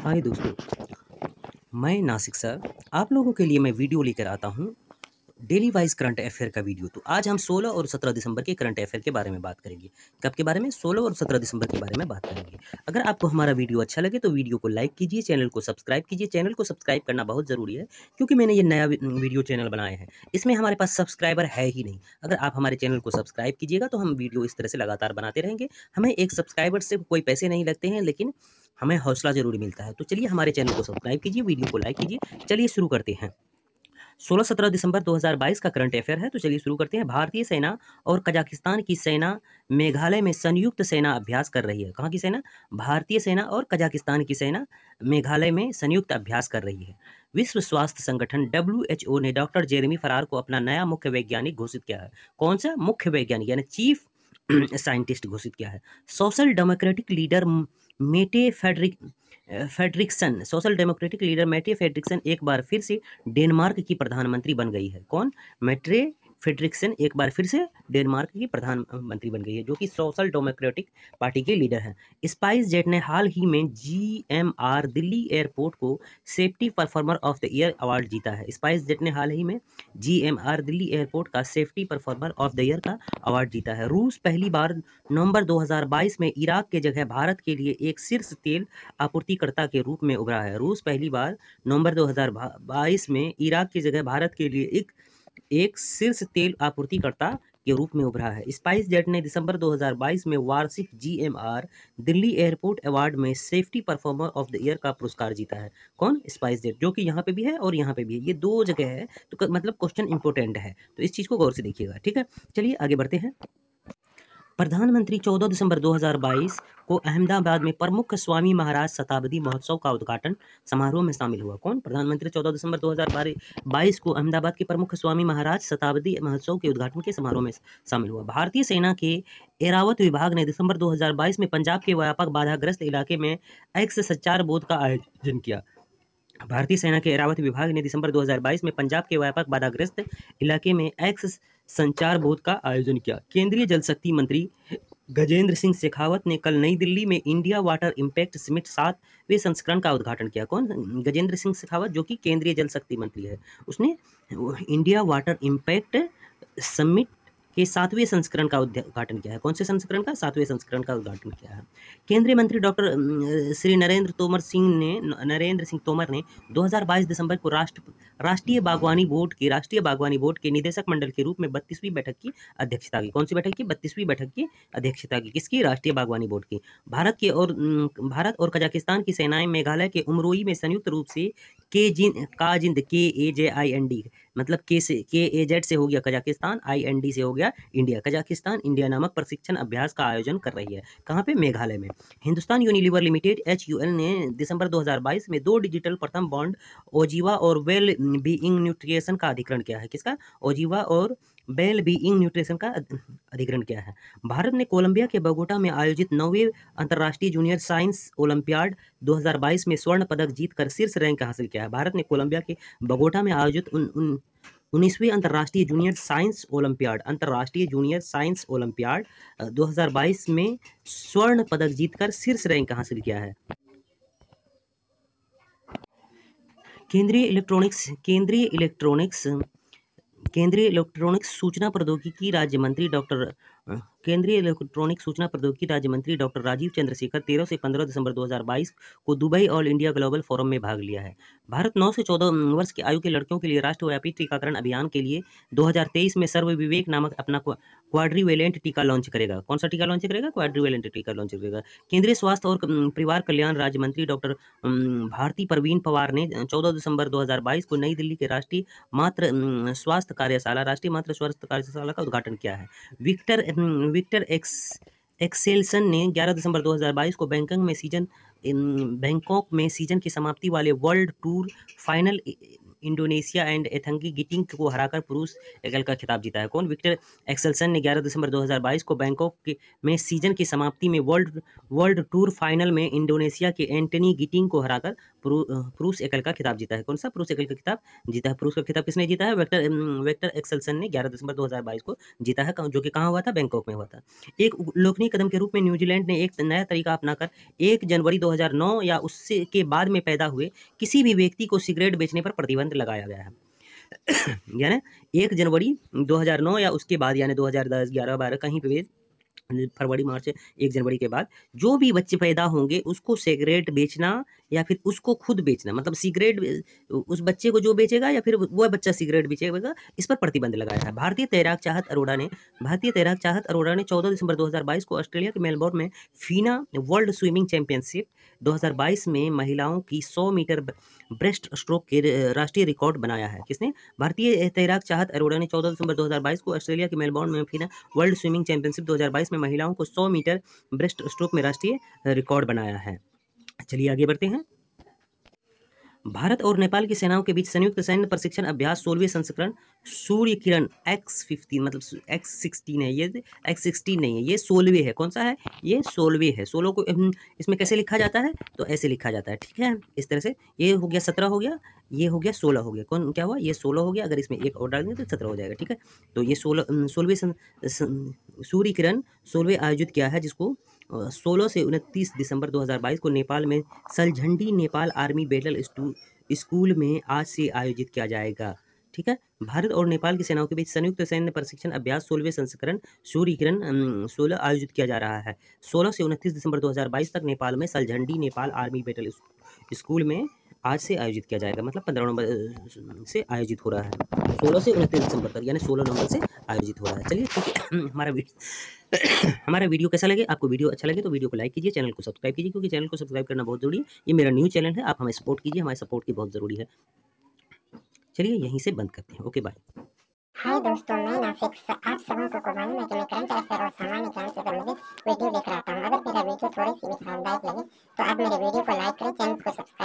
हाय दोस्तों, मैं नासिक सर। आप लोगों के लिए मैं वीडियो लेकर आता हूँ डेली वाइज करंट अफेयर का वीडियो। तो आज हम 16 और 17 दिसंबर के करंट अफेयर के बारे में बात करेंगे। कब के बारे में? 16 और 17 दिसंबर के बारे में बात करेंगे। अगर आपको हमारा वीडियो अच्छा लगे तो वीडियो को लाइक कीजिए, चैनल को सब्सक्राइब कीजिए। चैनल को सब्सक्राइब करना बहुत ज़रूरी है क्योंकि मैंने ये नया वीडियो चैनल बनाया है। इसमें हमारे पास सब्सक्राइबर है ही नहीं। अगर आप हमारे चैनल को सब्सक्राइब कीजिएगा तो हम वीडियो इस तरह से लगातार बनाते रहेंगे। हमें एक सब्सक्राइबर से कोई पैसे नहीं लगते हैं, लेकिन हमें हौसला ज़रूर मिलता है। तो चलिए हमारे चैनल को सब्सक्राइब कीजिए, वीडियो को लाइक कीजिए। चलिए शुरू करते हैं। 16-17 दिसंबर 2022 का करंट अफेयर है, तो चलिए शुरू करते हैं। भारतीय सेना और कजाकिस्तान की सेना मेघालय में संयुक्त सेना अभ्यास कर रही है। कहाँ की सेना? भारतीय सेना और कजाकिस्तान की सेना मेघालय में संयुक्त अभ्यास कर रही है। विश्व स्वास्थ्य संगठन WHO ने डॉक्टर जेरेमी फरार को अपना नया मुख्य वैज्ञानिक घोषित किया है। कौन सा? मुख्य वैज्ञानिक यानी चीफ साइंटिस्ट घोषित किया है। Social democratic leader Mette Frederiksen social democratic leader Mette Frederiksen एक बार फिर से डेनमार्क की प्रधानमंत्री बन गई है। कौन? मेट्रे फेडरिक्सन एक बार फिर से डेनमार्क की प्रधानमंत्री बन गई है, जो कि सोशल डेमोक्रेटिक पार्टी के लीडर हैं। स्पाइस जेट ने हाल ही में GMR दिल्ली एयरपोर्ट को safety performer of the year award जीता है। स्पाइस जेट ने हाल ही में GMR दिल्ली एयरपोर्ट का safety performer of the year का अवार्ड जीता है। रूस पहली बार नवंबर 2022 में इराक के जगह भारत के लिए एक शीर्ष तेल आपूर्तिकर्ता के रूप में उभरा है। रूस पहली बार नवंबर 2022 में इराक की जगह भारत के लिए एक शीर्ष तेल आपूर्तिकर्ता के रूप में उभरा है। स्पाइस जेट ने दिसंबर 2022 में वार्षिक GMR दिल्ली एयरपोर्ट अवार्ड में safety performer of the year का पुरस्कार जीता है। कौन? स्पाइस जेट, जो कि यहाँ पे भी है और यहाँ पे भी है। ये दो जगह है, तो मतलब क्वेश्चन इंपॉर्टेंट है, तो इस चीज़ को गौर से देखिएगा। ठीक है, चलिए आगे बढ़ते हैं। प्रधानमंत्री 14 दिसंबर 2022 को अहमदाबाद में प्रमुख स्वामी महाराज शताब्दी महोत्सव का उद्घाटन समारोह में शामिल हुआ। कौन? प्रधानमंत्री 14 दिसंबर 2022 को अहमदाबाद के प्रमुख स्वामी महाराज शताब्दी महोत्सव के उद्घाटन के समारोह में शामिल हुआ। भारतीय सेना के एरावत विभाग ने दिसंबर 2022 में पंजाब के व्यापक बाधाग्रस्त इलाके में एक्स संचार बोध का आयोजन किया। भारतीय सेना के एरावत विभाग ने दिसंबर 2022 में पंजाब के व्यापक बाधाग्रस्त इलाके में एक्स संचार बोध का आयोजन किया। केंद्रीय जल शक्ति मंत्री गजेंद्र सिंह शेखावत ने कल नई दिल्ली में इंडिया वाटर इम्पैक्ट समिट 7वें संस्करण का उद्घाटन किया। कौन? गजेंद्र सिंह शेखावत, जो कि केंद्रीय जल शक्ति मंत्री है। उसने इंडिया वाटर इम्पैक्ट समिट के 7वें संस्करण का उद्घाटन किया है। कौन से संस्करण का? 7वें संस्करण का उद्घाटन किया है। केंद्रीय मंत्री डॉक्टर श्री नरेंद्र सिंह तोमर ने 2022 दिसंबर को राष्ट्रीय बागवानी बोर्ड के निदेशक मंडल के रूप में 32वीं बैठक की अध्यक्षता की। कौन सी बैठक की? 32वीं बैठक की अध्यक्षता की। किसकी? राष्ट्रीय बागवानी बोर्ड की। भारत और कजाकिस्तान की सेनाएं मेघालय के उमरोई में संयुक्त रूप से काजिंद KAJIND, मतलब KAZ से हो गया कजाकिस्तान, IND से हो गया इंडिया, कजाकिस्तान इंडिया नामक प्रशिक्षण अभ्यास का आयोजन कर रही है। कहाँ पे? मेघालय में। हिंदुस्तान यूनिलीवर लिमिटेड HUL ने दिसंबर 2022 में 2 डिजिटल प्रथम बॉन्ड ओजीवा और वेल बीइंग न्यूट्रिशन का अधिग्रहण किया है। किसका? ओजीवा और वेल बीइंग न्यूट्रिशन का अधिग्रहण किया है। भारत ने कोलंबिया के बोगोटा में आयोजित 9वें अंतर्राष्ट्रीय जूनियर साइंस ओलंपियाड 2022 में स्वर्ण पदक जीतकर शीर्ष रैंक हासिल किया है। भारत ने कोलंबिया के बोगोटा में आयोजित 19वीं अंतर्राष्ट्रीय जूनियर साइंस ओलंपियाड 2022 में स्वर्ण पदक जीतकर शीर्ष रैंक हासिल किया है। केंद्रीय इलेक्ट्रॉनिक्स सूचना प्रौद्योगिकी राज्य मंत्री डॉक्टर राजीव चंद्रशेखर 13 से 15 दिसंबर 2022 को Dubai all India global forum में भाग लिया है। भारत 9 से 14 वर्ष की आयु के लड़कियों के लिए राष्ट्रव्यापी टीकाकरण अभियान के लिए 2023 में सर्व विवेक नामक अपना क्वाड्रीवेलेंट टीका लॉन्च करेगा। कौन सा टीका लॉन्च करेगा? क्वाड्रीवेलेंट टीका लॉन्च करेगा। केंद्रीय स्वास्थ्य और परिवार कल्याण राज्य मंत्री डॉक्टर भारती प्रवीण पवार ने 14 दिसंबर 2022 को नई दिल्ली के राष्ट्रीय मातृ स्वास्थ्य कार्यशाला का उद्घाटन किया है। विक्टर एक्सेल्सन ने 11 दिसंबर 2022 को बैंकॉक में सीजन की समाप्ति वाले वर्ल्ड टूर फाइनल इंडोनेशिया एंड एथंगी गिटिंग को हराकर पुरुष एकल का खिताब जीता है। कौन? विक्टर एक्सेल्सन ने 11 दिसंबर 2022 को बैंकॉक में सीजन की समाप्ति में वर्ल्ड टूर फाइनल में इंडोनेशिया के एंटनी गिटिंग को हराकर पुरुष एकल का खिताब जीता है। कौन सा पुरुष एकल का खिताब जीता है? पुरुष का खिताब किसने जीता है? विक्टर एक्सेल्सन ने 11 दिसंबर 2022 को जीता है, जो कि कहाँ हुआ था? बैंकॉक में हुआ था। एक उल्लेखनीय कदम के रूप में न्यूजीलैंड ने एक नया तरीका अपनाकर 1 जनवरी 2009 या उससे के बाद में पैदा हुए किसी भी व्यक्ति को सिगरेट बेचने पर प्रतिबंध लगाया गया है। यानी 1 जनवरी 2009 या उसके बाद, यानी 2010, 11, 12 कहीं पे भी, फरवरी, मार्च, 1 जनवरी के बाद जो भी बच्चे पैदा होंगे उसको सिगरेट बेचना या फिर उसको खुद बेचना, मतलब सिगरेट उस बच्चे को जो बेचेगा या फिर वह बच्चा सिगरेट बेचेगा, इस पर प्रतिबंध लगाया है। भारतीय तैराक चाहत अरोड़ा ने 14 दिसंबर 2022 को ऑस्ट्रेलिया के मेलबोर्न में फीना वर्ल्ड स्विमिंग चैंपियनशिप 2022 में महिलाओं की 100 मीटर ब्रेस्ट स्ट्रोक के राष्ट्रीय रिकॉर्ड बनाया है। किसने? भारतीय तैराक चाहत अरोड़ा ने 14 दिसंबर 2022 को ऑस्ट्रेलिया के मेलबोर्न में फीना वर्ल्ड स्विमिंग चैंपियनशिप 2022 में महिलाओं को 100 मीटर ब्रेस्ट स्ट्रोक में राष्ट्रीय रिकॉर्ड बनाया है। चलिए आगे बढ़ते हैं। भारत और नेपाल की सेनाओं के बीच संयुक्त सैन्य प्रशिक्षण अभ्यास 16वें संस्करण सूर्य किरण X-15, मतलब X-16 है ये, X-16 नहीं है ये, 16वें है। कौन सा है? ये 16वें है। 16 को इसमें कैसे लिखा जाता है? तो ऐसे लिखा जाता है, ठीक है, इस तरह से। ये हो गया 17 हो गया, ये हो गया 16 हो गया। कौन क्या हुआ? ये 16 हो गया, अगर इसमें एक और डाल देंगे तो 17 हो जाएगा, ठीक है। तो ये 16वें सूर्य किरण 16वें आयोजित किया है, जिसको 16 से 29 दिसंबर 2022 को नेपाल में Saljhandi Nepal army battle school में आज से आयोजित किया जाएगा, ठीक है। भारत और नेपाल की सेनाओं के बीच संयुक्त सैन्य प्रशिक्षण अभ्यास 16वें संस्करण सूर्य किरण 16 आयोजित किया जा रहा है। 16 से 29 दिसंबर 2022 तक नेपाल में Saljhandi Nepal army battle school में आज से आयोजित किया जाएगा, मतलब 15 नवंबर से आयोजित हो रहा है, 16 से 29 दिसंबर तक, यानी 16 नवंबर से आयोजित हो रहा है। चलिए ठीक है, हमारा वीडियो कैसा लगे? आपको वीडियो अच्छा लगे तो वीडियो को लाइक कीजिए, चैनल को सब्सक्राइब कीजिए, क्योंकि चैनल को सब्सक्राइब करना बहुत जरूरी है। ये मेरा न्यू चैनल है, आप हमें सपोर्ट कीजिए, हमारे सपोर्ट की बहुत ज़रूरी है। चलिए यहीं से बंद करते हैं, ओके बाय। हाय दोस्तों, मैं नासिक। आप सबों को मालूम है कि मैं करंट अफेयर और सामान्य ज्ञान से संबंधित वीडियो लेकर आता हूँ। अगर मेरा वीडियो थोड़ी सी भी लाभदायक लगे तो आप मेरे वीडियो को लाइक करें, चैनल को सब्सक्राइब